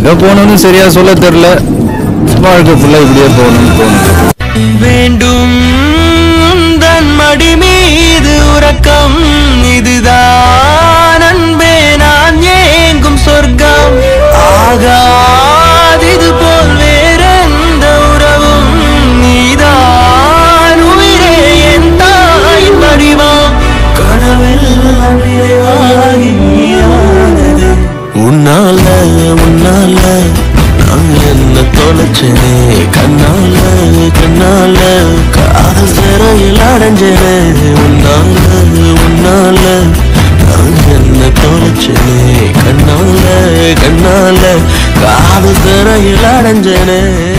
எங்க போகணும்னு சரியா சொல்ல தெரியல. வாழ்க்கை ஃபுல்லா இப்படியே போகணும்னு தோணுது. வேண்டும் தன் மடி மீது உறக்கம், இதுதான் அன்பே நான் ஏங்கும் சொர்க்கம். ஆகாதிது போல் வேறெந்த உறவும், நீதான் உயிரே என் தாயின் வடிவம். கனவெல்லாம் நிறைவாகி நீயானது. உன்னால முன்னால நான் என்ன தொலைச்சேனே, கண்ணால கண்ணால காதல் சிறையில் அடைஞ்சேனே. உன்னால நான் என்ன தொலைச்சேனே, கண்ணால கண்ணால காதல் சிறையில் அடைஞ்சேனே.